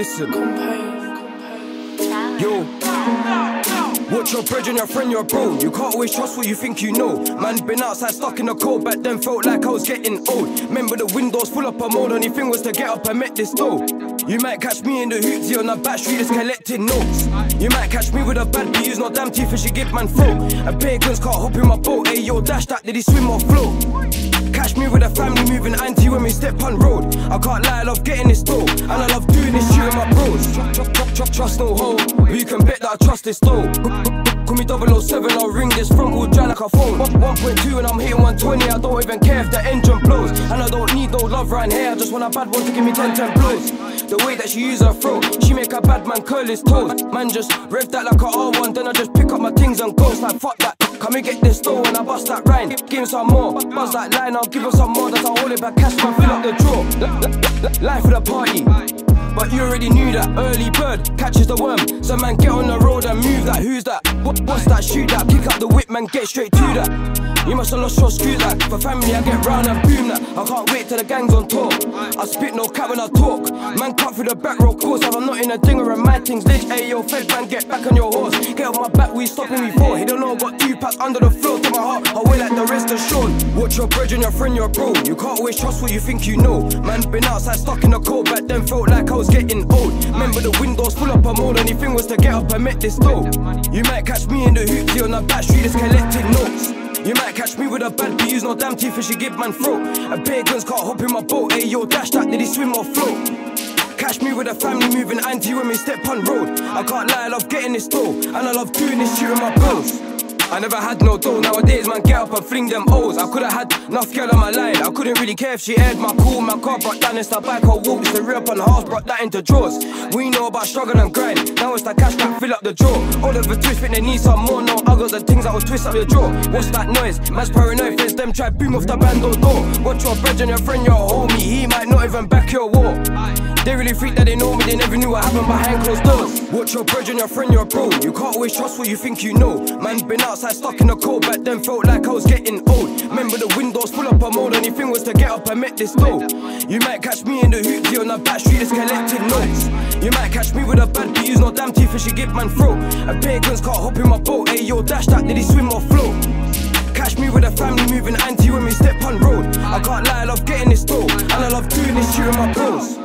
Listen. Yo. Watch your brethren, your friend, your bro. You can't always trust what you think you know. Man been outside stuck in the cold, back then felt like I was getting old. Remember the windows full up of mold, only thing was to get up and met this door. You might catch me in the hootsy on the back street just collecting notes. You might catch me with a bad B, use no damn teeth and she give man throat. And pagans can't hop in my boat, hey yo, dash that, did he swim or float? Catch me with a family moving anti when we step on road. I can't lie, I love getting this dough, and I love doing this shit with my bros. Trust no hoe, but you can bet that I trust this dough. Call me 007, I'll ring this front wheel dry like a phone. 1.2 and I'm hitting 120, I don't even care if the engine blows. And I don't need no love right here, I just want a bad one to give me 10 blows. The way that she use her throat, she make a bad man curl his toes. Man just rev that like a R1, then I just pick up my things and go. Like fuck that, come and get this dough and I bust that rhyme. Give him some more, buzz that line, I'll give him some more. That's how I hold it back, cash man, fill up the drawer. Life of the party, but you already knew that. Early bird catches the worm, so man get on the road and move that. Who's that? What's that? Shoot that, kick up the whip, man, get straight to that. You must have lost your screws like, for family I get round and boom that. I can't wait till the gang's on tour, I spit no cap when I talk. Man cut through the back row course, if I'm not in a dinger and my things lit. Hey yo, fed man, get back on your horse. Get off my back, we stopping me for. He don't know, got 2 packs under the floor to my heart, I weigh like the rest of Sean. Watch your brethren, your friend, your bro. You can't always trust what you think you know. Man been outside stuck in the cold, back then felt like I was getting old. Remember the windows full up of mold, only thing was to get up and met this dough. You might catch me in the hootsy on the back street just collecting notes. You might catch me with a bad B, use no damn teeth and she give man throat. And pagans can't hop in my boat, hey yo, dash that, did he swim or float? Catch me with a family moving anti when we step on road. I can't lie, I love getting this dough, and I love doing this shit with my bros. I never had no dough, nowadays man get up and fling them O's. I could've had enough girl on my line, I couldn't really care if she aired my cool. My car brought down, it's the bike or walks, the rear up on the house brought that into drawers. We know about struggle and grind, now it's the cash that fill up the drawer. All of the twist, think they need some more, no, I got the things that will twist up your jaw. What's that noise? Man's paranoid, face them try boom off the bando door. Watch your brethren, your friend, your homie, he might not even back your war. They really think that they know me, they never knew what happened behind closed doors. Watch your brethren, your friend, your bro. You can't always trust what you think you know. Man been outside stuck in the cold, back then felt like I was getting old. Remember the windows full up of mold, only thing was to get up and met this dough. You might catch me in the hootsy on the back street just collecting notes. You might catch me with a bad B, use no damn teeth and she give man throat. And pagans can't hop in my boat, hey yo, dash that, did he swim or float? Catch me with a family moving anti when we step on road. I can't lie, I love getting this dough, and I love doing this shit with my bros.